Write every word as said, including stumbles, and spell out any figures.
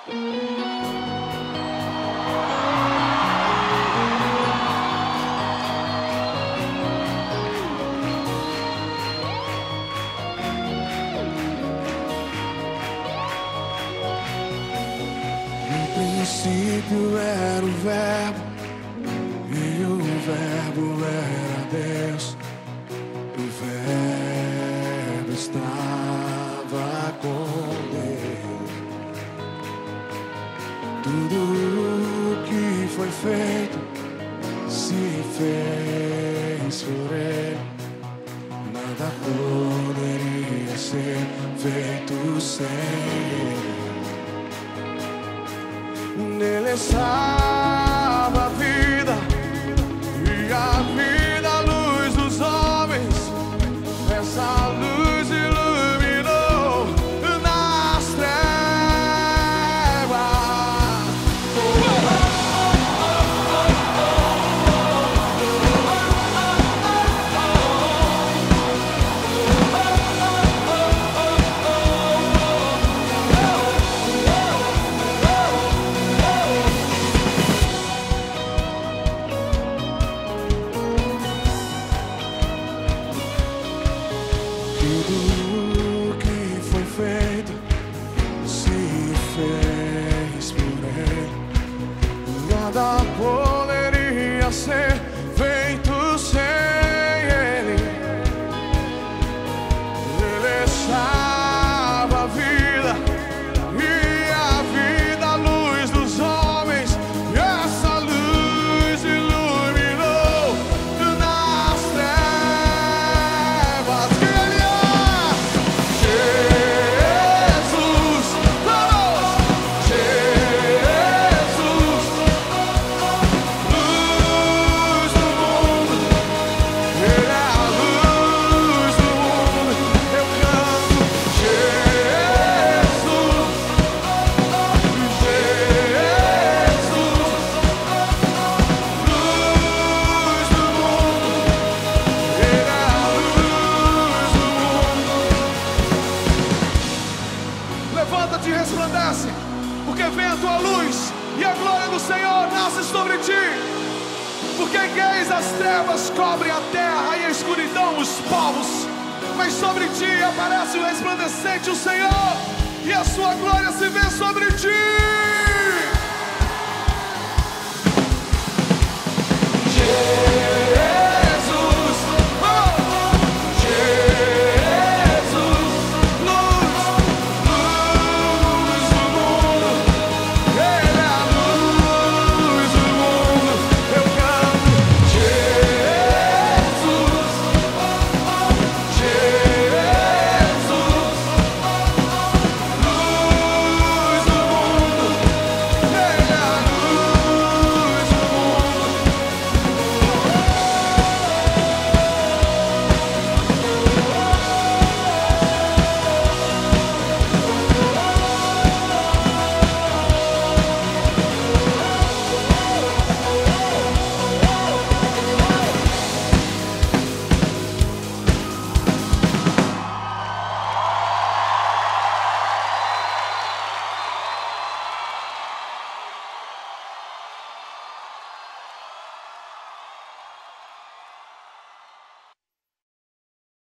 No princípio era o Verbo, e o Verbo era Deus. O Verbo estava com Deus. Tudo que foi feito se fez por Ele. Nada poderia ser feito sem Ele. Nele estava a vida, e a vida, a luz dos homens. Essa luz iluminou nas trevas. Tudo que foi feito se fez por Ele. Nada poderia ser feito sem Ele. Nele estava a vida, e a vida, a luz dos homens. E essa luz iluminou nas trevas. Levanta-te e resplandece, porque vem a tua luz, e a glória do Senhor nasce sobre ti. Porque eis as trevas cobrem a terra, e a escuridão os povos, mas sobre ti aparece o resplandecente, o Senhor, e a sua glória se vê sobre ti.